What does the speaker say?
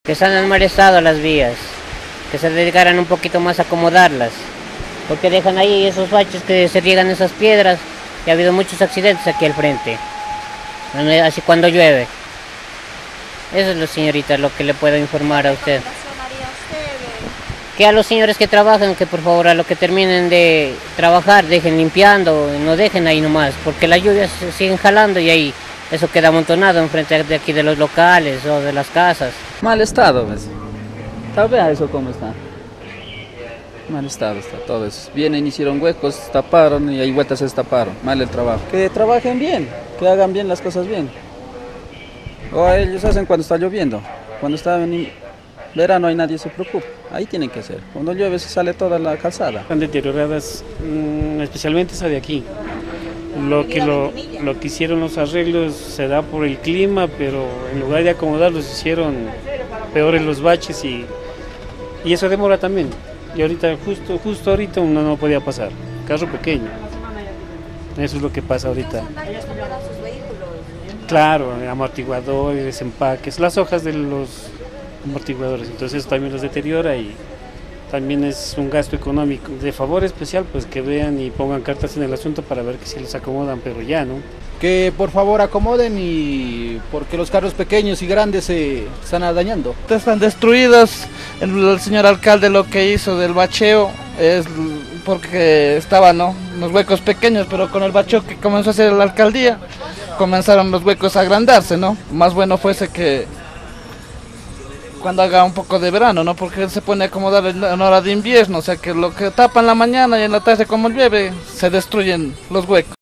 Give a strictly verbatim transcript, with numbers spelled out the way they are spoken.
Que están en mal estado las vías, que se dedicaran un poquito más a acomodarlas, porque dejan ahí esos baches que se riegan esas piedras y ha habido muchos accidentes aquí al frente, así cuando llueve. Eso es lo, señorita, lo que le puedo informar a usted. Que a los señores que trabajan, que por favor a lo que terminen de trabajar, dejen limpiando, no dejen ahí nomás, porque las lluvias se siguen jalando y ahí eso queda amontonado enfrente de aquí de los locales o de las casas. Mal estado, ¿ves? Tal vez eso cómo está. Mal estado está todo eso. Vienen, hicieron huecos, taparon y ahí vueltas se taparon. Mal el trabajo. Que trabajen bien, que hagan bien las cosas bien. O ellos hacen cuando está lloviendo. Cuando está en verano ahí nadie se preocupa. Ahí tienen que hacer. Cuando llueve se sale toda la calzada. Están deterioradas, especialmente esa de aquí. Lo que, lo, lo que hicieron los arreglos se da por el clima, pero en lugar de acomodarlos hicieron peores los baches y, y eso demora también. Y ahorita, justo, justo ahorita uno no podía pasar, carro pequeño. Eso es lo que pasa ahorita. Claro, amortiguadores, empaques, las hojas de los amortiguadores, entonces eso también los deteriora y también es un gasto económico. De favor especial, pues que vean y pongan cartas en el asunto para ver que si les acomodan, pero ya, ¿no? Que por favor acomoden y porque los carros pequeños y grandes se están dañando. Están destruidos. El, el señor alcalde lo que hizo del bacheo es porque estaban, ¿no?, los huecos pequeños, pero con el bacheo que comenzó a hacer la alcaldía, comenzaron los huecos a agrandarse, ¿no? Más bueno fuese que cuando haga un poco de verano, ¿no? Porque él se pone a acomodar en hora de invierno, o sea que lo que tapa en la mañana y en la tarde como llueve, se destruyen los huecos.